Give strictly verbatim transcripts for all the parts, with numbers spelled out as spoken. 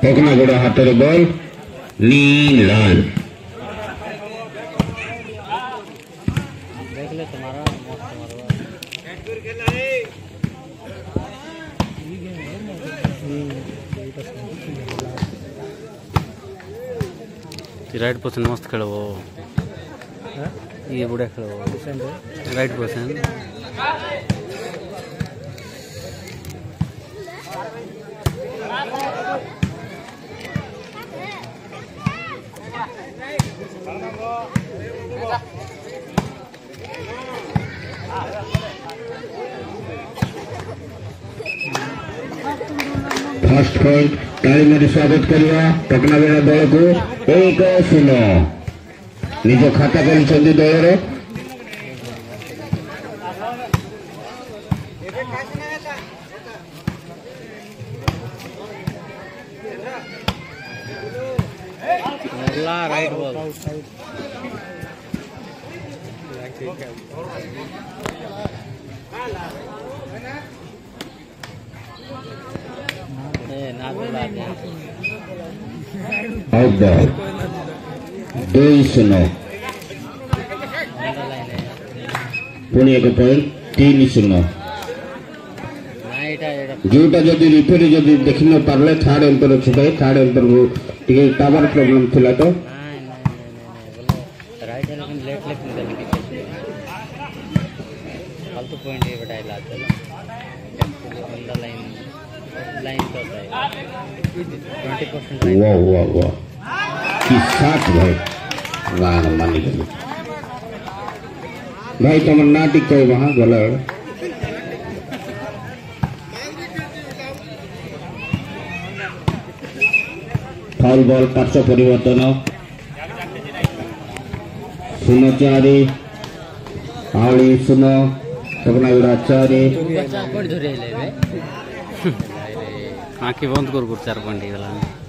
ପକନାଗୁଡା ହାତରେ ball नीलाल right person मस्त खेल ये बुढ़ा खेल राइट पर्सन फर्स्ट पॉइंट ताली मारी स्वागत करवा पकनागुड़ा दल को एक शून्य निज खाता कर दलर राइट बॉल आउट बॉल दो शून्य पुणी एक पॉइंट तीन शून्य जोटा जदि रिफेरी जदि देखि न पारले थर्ड एम्पायर छुटे थर्ड एम्पायर को टिके टावर प्रॉब्लम थिला तो राइट लेकिन लेफ्ट लेफ्ट निकल के फालतू पॉइंट ये बताइला ऑन द लाइन लाइन तो है ट्वेंटी परसेंट वाह वाह वाह की साथ भाई वाह मानी गली भाई तुम नाटिक कहे वहां गला फाउल बॉल पार्श्व परिवर्तन शून्य चारि आवली शून्य पकनागुड़ा चारि आँखी बंद कर चार पॉइंट गला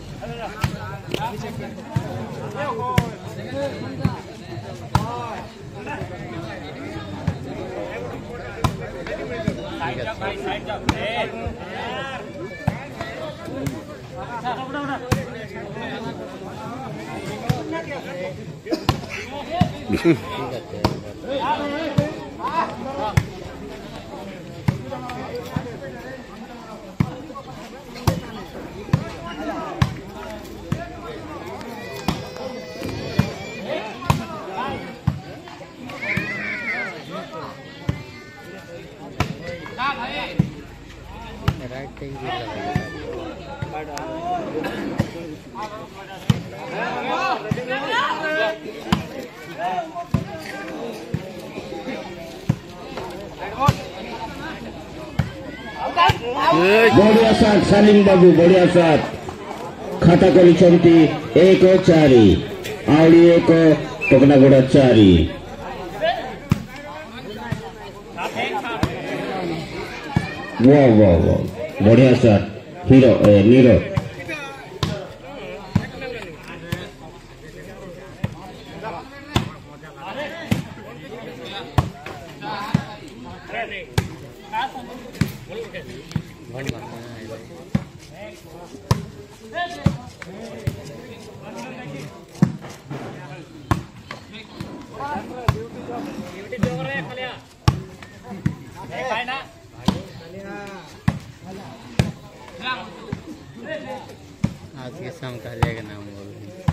बढ़िया साथ सालिम बाबू बढ़िया साथ खाता करिसंती एक चारि आवली एक पकनागुड़ा चारि वाह वाह वाह बढ़िया साथ हीरो नीरो आज के शाम का जाएगा नाम बोल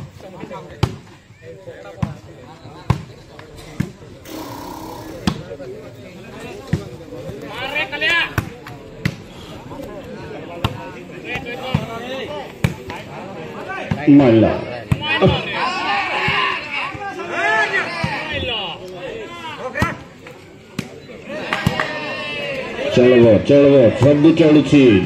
मल्ला चलो चलो सब चलू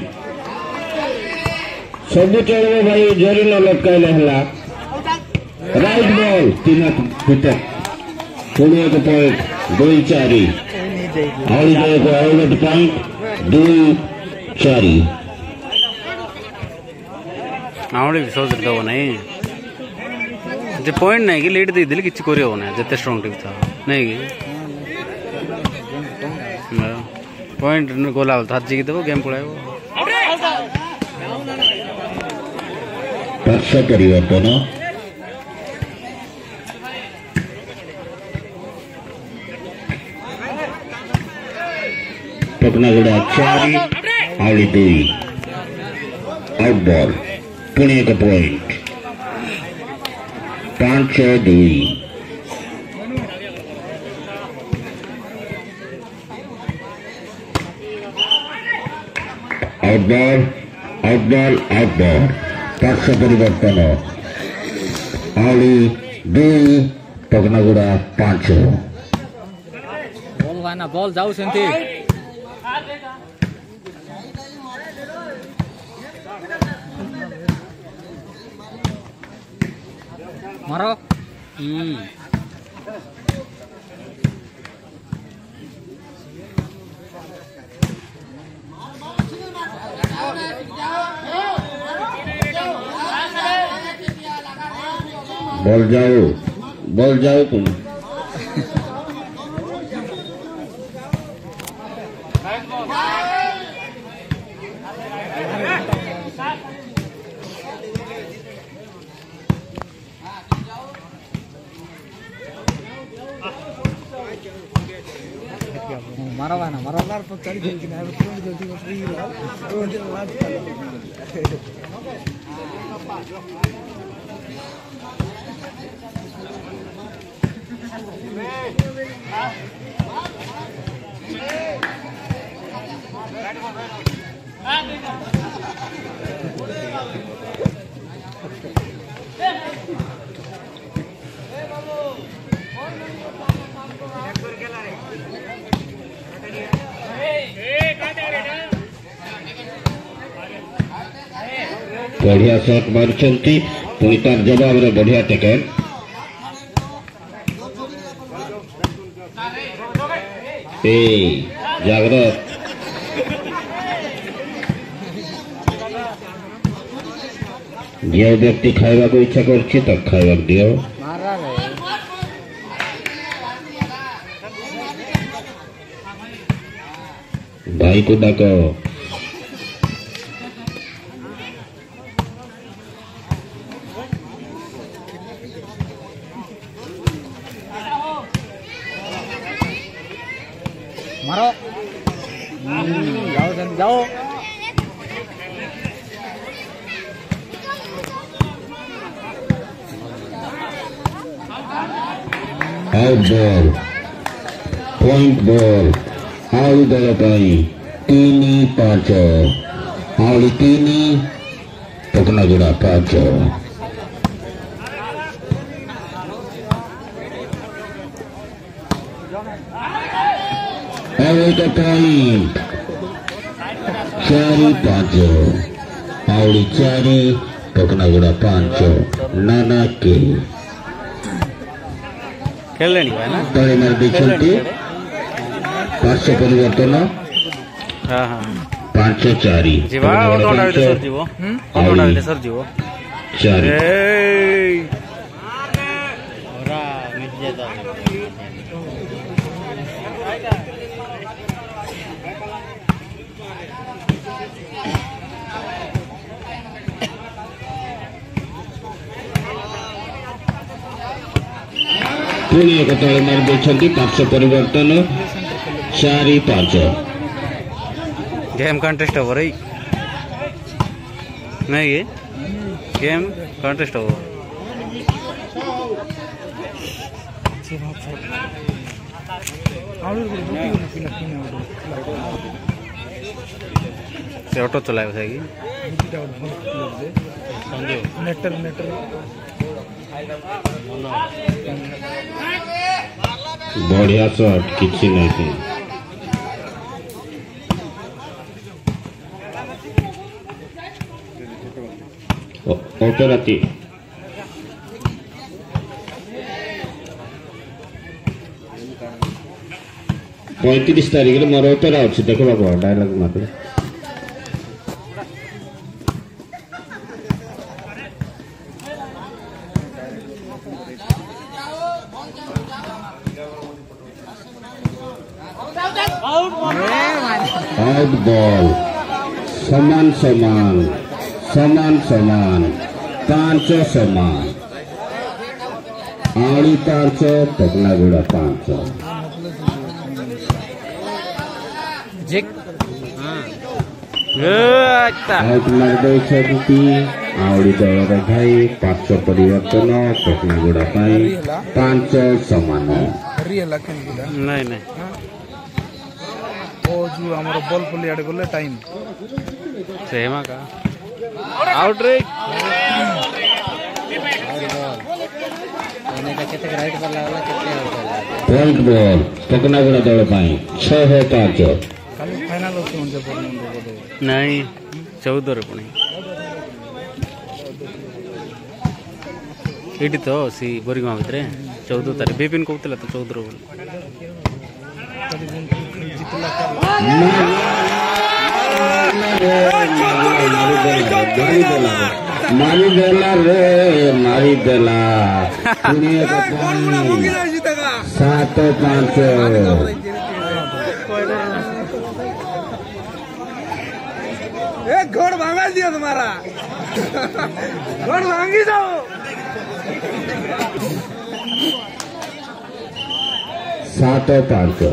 सब चलो भाई जरी न लटकाइले हला राइट बॉल तीन फुट पुणी एक पॉइंट दुई चारि आवली एक आउट पॉइंट दुई चारि आवली सोच दो नहीं जे पॉइंट नहीं कि लीड दे दिल किछ करि हो ना जते स्ट्रांग टीम था नहीं कि पॉइंट गोला था जी के देबो गेम पळायो पार्श्व परिवर्तन पकनागुड़ा चारि आवली दुई आउट बॉल पुणे एक पॉइंट पांच दुई out ball out ball out ball पार्श्व परिवर्तन आवली दुई पकनागुड़ा पांच बॉल वाना बॉल जाऊ सेंती मारो हम्म बॉल जाओ बॉल जाओ तुम मरवाना मरवाना पर चढ़ गई कि ना तो जल्दी को फ्री हो तो बढ़िया शॉट मारुचंती पुणी तार जवाब रे बढ़िया टेकन ए जागृत जो व्यक्ति खाइबा को इच्छा करछि तक खाइबा दियो मारा रे भाई को डाको मारो जाओ जल्दी जाओ आउट बॉल पॉइंट बॉल आवली दल तीन पांच आवली तीन पकनागुड़ा पांच एक पॉइंट चारि पांच आवली चारि पकनागुड़ा पांच नाना के खेल लेनी है ना तले मार देखते पार्श्व परिवर्तन हाँ हाँ पांच चारि जीवा और दौड़ा भी सर जीवो और दौड़ा भी सर जीवो चारि ओरा मिट जाता पुणी एक तले मार देखते पार्श्व परिवर्तन चारि पांच गेम कंटेस्ट हो रही नहीं ये गेम कंटेस्ट हो से ऑटो चलाए जाएगी नेटर नेटर बढ़िया शॉट किसी नहीं ऑटो राती पैंतीस तारीख मोर ऑटोरा अच्छी देखा डायलॉग मात्र आउट बॉल समान समान समान समान पांच समान आवड़ी पांच पकनागुड़ा पांच आउट मार देछथि आवड़ी दल भाई पांच परिवर्तन पकनागुड़ा पांच समान नहीं नहीं ओ जो हमर बॉल पल्ली आडे गले टाइम सेमा का आउट रे पॉइंट बॉल पकनागुड़ा दल छह पांच खाली फाइनल होते होंगे बोल नहीं चौदह रे पुणी एटी तो सी बोरिगमा भितर चौदह तारीख बिपिन कहूला तो चौदह बोल मारी देला रे मारी देला सात पांच घोड़ भांगा दिया तुम्हारा घोड़ भांगी जाओ सात पांच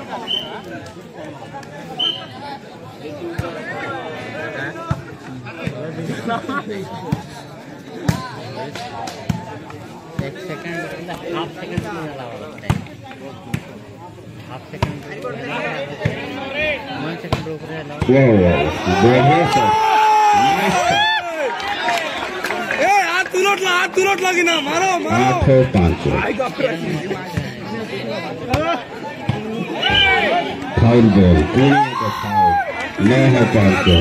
एक second half second half second one second रोक रहे ए हाथ तुरट ला हाथ तुरट लगी ना मारो मारो आठ पांच फाउल बॉल नौ पांच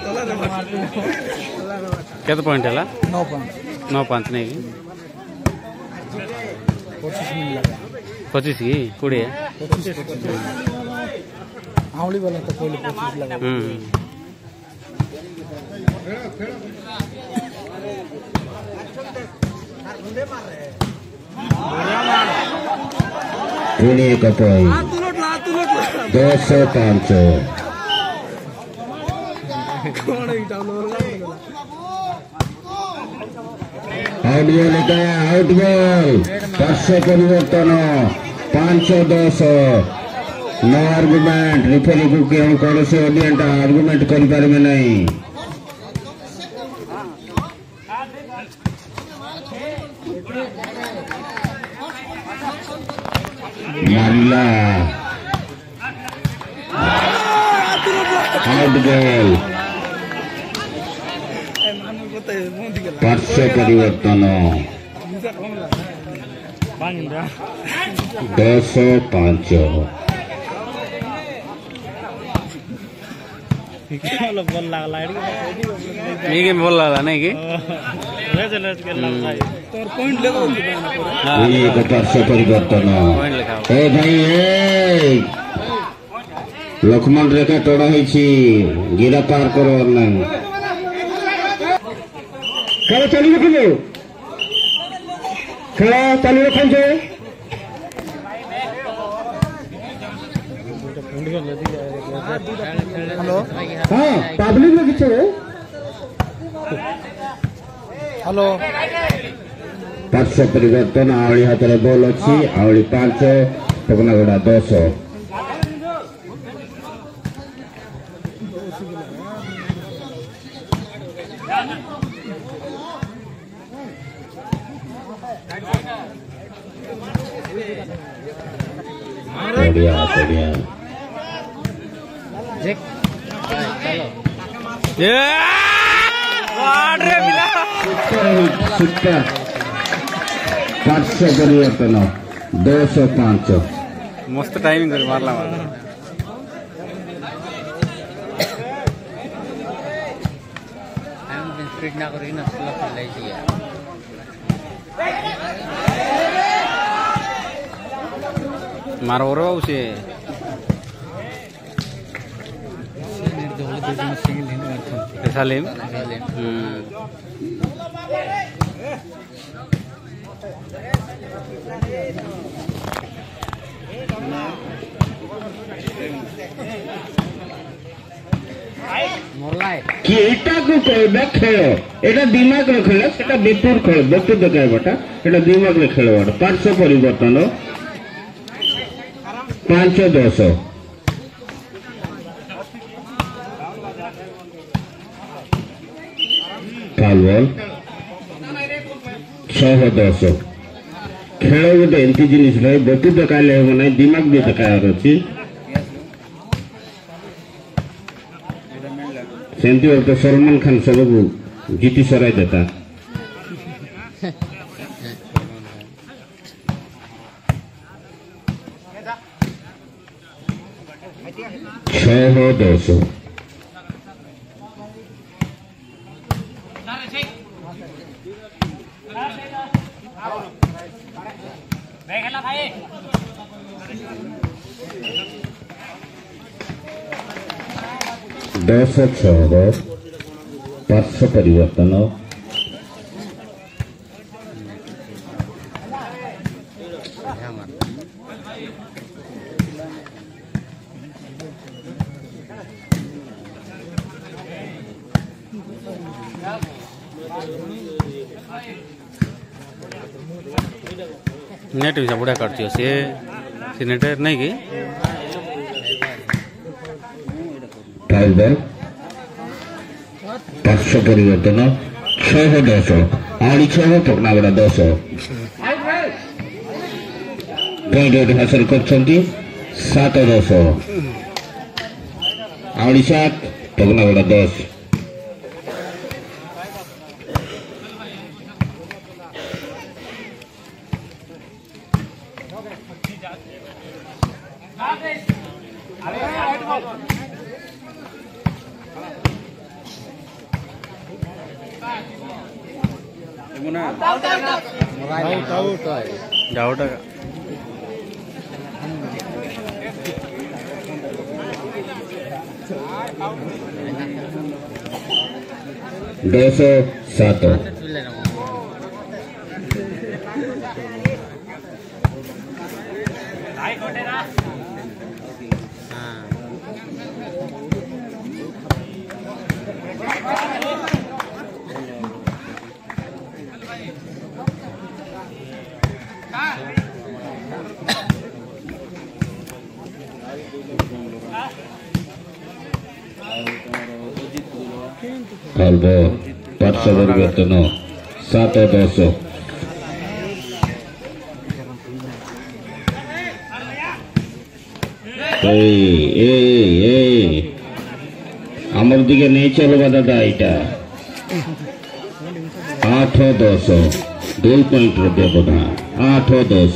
केते पॉइंट है नौ पाँच नौ पांच नहीं पच्चीस मिनट लगा पच्चीस की कोड़े आवली वाला तो पहले पच्चीस लगा पुणे का पॉइंट दस पांच आउट बॉल आउट बॉल पांच परिवर्तन पांच दस नो आर्गुमेंट रिफरी को केवल कौन से ऑडियंस आर्गुमेंट कर पारे नहीं मारिला आउट बॉल पांच परिवर्तन दस पांच बोल लागला ये बोल रहा नहीं कि पॉइंट लेवल एक पांच परिवर्तन पॉइंट लिखा ए भाई ए लक्ष्मण रेखा टोड़ा गिरा पार करो नहीं खेल चालू रखिए खेल चालू रखिए हेलो हाँ पब्लिक में किच्छे हेलो पांच परिवर्तन आवली हाथ में बॉल अच्छी आवली पांच पकनागुड़ा दस बढ़िया बढ़िया सुपर पांच परिवर्तन दस पांच मस्त टाइमिंग कर मारला स्पीड ना करी ना स्लो खेल चाहिए मारो रे उसे सालिम मोरलाई कि एटा को कहबे खेल এটা দিমাগ রে খেলা সেটা বেপুর খেল বেপুর দেখাইবাটা এটা দিমাগ রে খেলবাটা পাঁচশো পরিবর্তন ପାଞ୍ଚ ଦଶ ଫାଉଲ ବଲ୍ ଛଅ ଦଶ ଖେଳ ଗୋଟେ ଏମିତି ଜିନିଷ ରହେ ବେପୁର ଦେଖାଇଲେ ହେବ ନାହିଁ ଦିମାଗ ବି ଦେଖାଇବାର ଅଛି ସେମିତି ତ ସଲମାନ ଖାନ ସବୁକୁ ଜିତି ସରାଇ ଦେତା छह दस दस छह पांच परिवर्तन नेट भी बुढ़ा काटती सी सी नेट नहीं कि पांच परिवर्तन छह दस आड़ी छह पकनागड़ा दस पॉइंट हासिल कर सात दस आड़ी सात पकनागड़ा दस डाउट है दस सात पांच परिवर्तन सात दस आमर दिखे नहीं चलवा दादा यहाँ आठ दस दुई पॉइंट व्यवधान आठ दस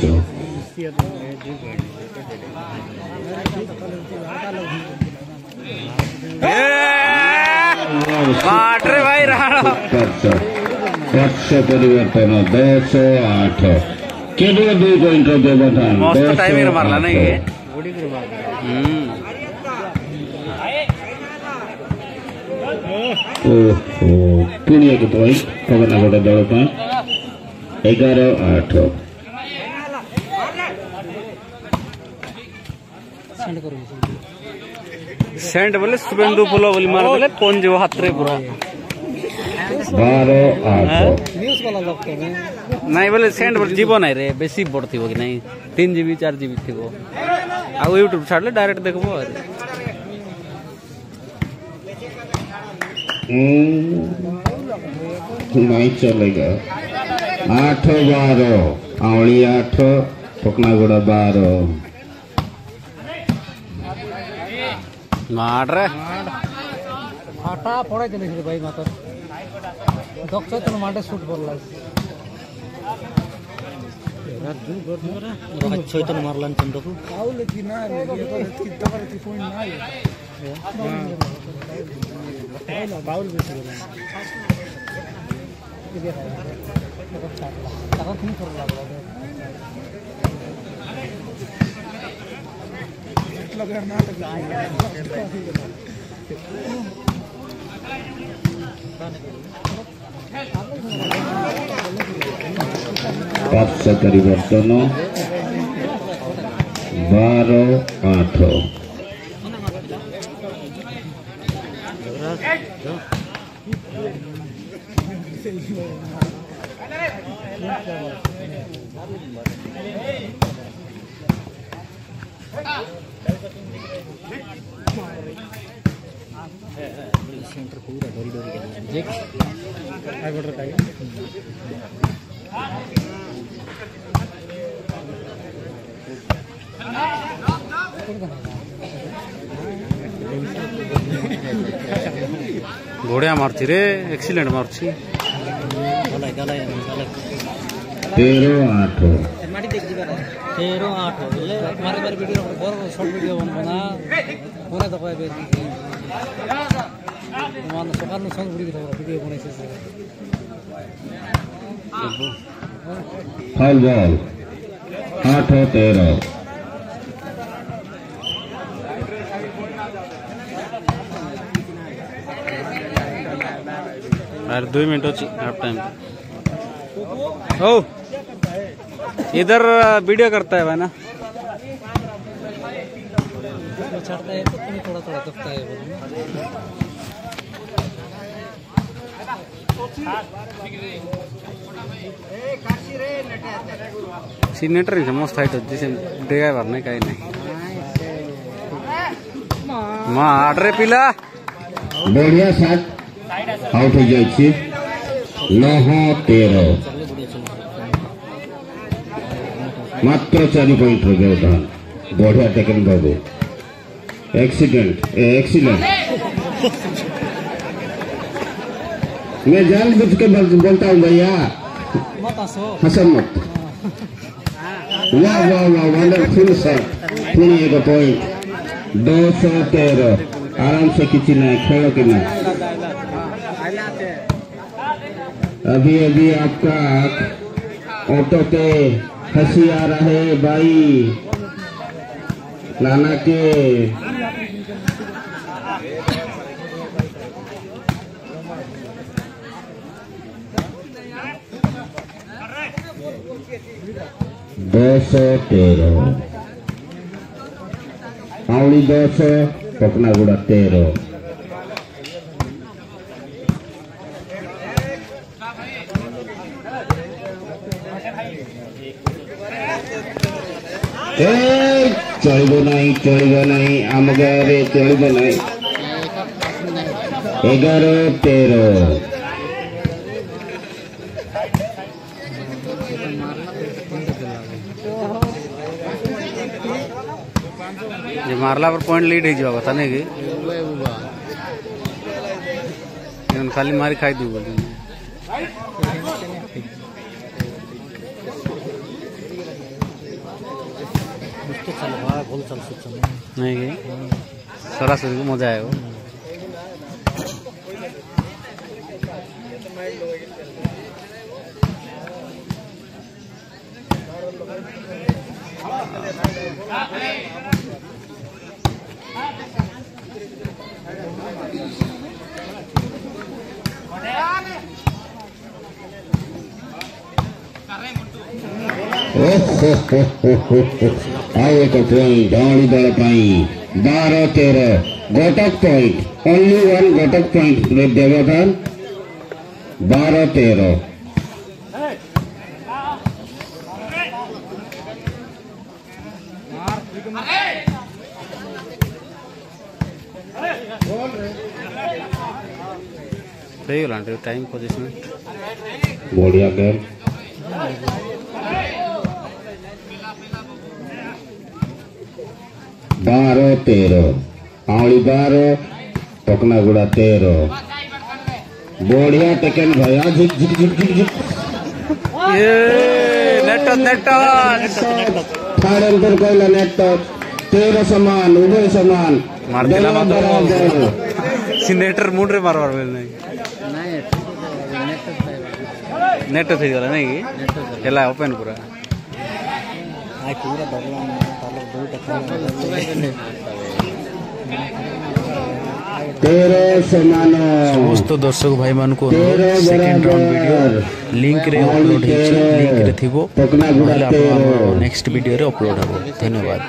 भाई परिवर्तन दस आठ के दुई पॉइंट व्यवधान टाइम मारला नहीं पुणी एक पॉइंट पगनागड़ा दल एगार आठ सेंट बोले शुभेन्दु फुल बोली मार बोले फोन जो हाथ रे पूरा बारह आठ नहीं बोले सेंट बोले जीव नहीं रे बेसी बड़ थी कि नहीं तीन जीबी चार जीबी थी आ यूट्यूब छाड़ले डायरेक्ट देखबो नहीं चलेगा आठ बारह आवली आठ पकनागड़ा बारह मार रे फाटा पड़े चले भाई मातर दक्ष तो माटे शूट करला अच्छा तो मारलन चंदो को आउ लेकिन ना ये तो कितना कर की पॉइंट ना है हां बाउल बेस गला ये ताका किन करला लगा ना पांच परिवर्तन बारह आठ सेंटर पूरा डोरी डोरी के जे आई बॉर्डर का घोड़िया मारती रे एक्सीलेंट मारची गला गला गला तेरह आठ माटी देख दिबा तेरह आठ ले मारे मारे वीडियो बर शॉर्ट वीडियो बना पूरा दबाए बे मान सकार न संग वीडियो वीडियो बनाइसे फाउल बॉल आठ तेरह यार दो मिनट हो हाफ टाइम ओ इधर वीडियो करता है भाई ना छाड़ता है तो तुम्हें थोड़ा थोड़ा दबता है सीनेटर ही मस्त हाइट होती है डेगा भरने का ही नहीं माँ आठ रे पिला बढ़िया साथ आउट हो जाए नौ तेरह मात्र चार पॉइंट हो गया था बढ़िया टेकन बाबू एक्सीडेंट एक्सीलेंट मैं जानबूझ के बोलता हूँ भैया हसन मत वाह वाह वाह वंडरफुल शॉट पुणे एक पॉइंट दो सौ तेरह आराम से किसी ना खेलो कि ना अभी अभी आपका ऑटो पे हंसी आ रहा है भाई नाना के दो सौ तेरह आउली दो सौ पकनागुड़ा तेरह चलिब नहीं चलिब नहीं आम गाँव चलिब नहीं एगारो तेरह ये मारला पर पॉइंट लीड हो बता नहीं कि खाली मारी खाई दू बोल नहीं कि सरासरी को मजा आएगा आओ एक पॉइंट दौड़ी दल बारह तेरह गोटक पॉइंट ओनली वन गोटक पॉइंट देवधान बारह तेरह सही हो टाइम पोजिशन बढ़िया गेम बारह तेरह आउली बारह टकनागुड़ा तेरह बढ़िया टेकन भैया झिक झिक झिक झिक झिक ये नेट नेट थर्ड अंतर कहला नेट तेरह समान उभय समान मार दिला सिनेटर मुंडरे मारवार बेल नहीं नेट थी गला नहीं कि खेला ओपन पूरा आ पूरा बगला में तालो दो टका तेरह समान समस्त दर्शक भाई मान को सेकंड राउंड वीडियो लिंक रे अपलोड हे लिंक रे थिबो नेक्स्ट वीडियो रे अपलोड हो धन्यवाद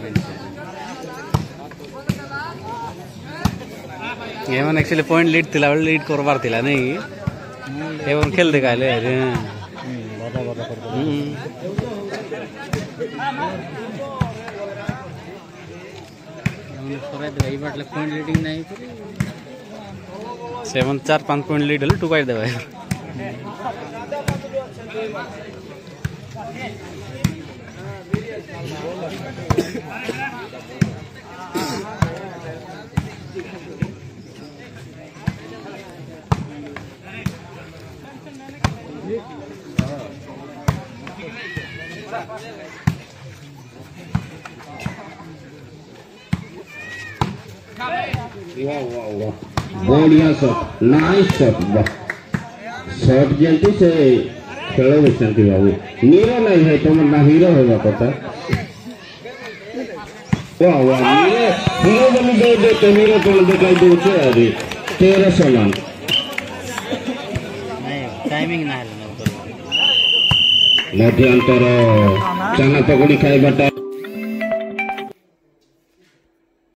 ये मन एक्चुअली पॉइंट लीड थिला लीड करबार थिला नहीं एवन खेल देखाले अरे पॉइंट लीडिंग नहीं सेवन चार पाँच पॉइंट लीड हेल्ले टुकाई देवा वाह वाह वाह बढ़िया शॉट नाइस शॉट वाह शॉट जल्दी से खेल बचती बाबू नीरो नहीं है तुम ना हीरो होगा पता वाह वाह हीरो हीरो बनी दे दे तो हीरो तुम दिखाई दे छे अभी तेरह समान नहीं टाइमिंग ना है मध्यांतर चना पकड़ी खाई बटा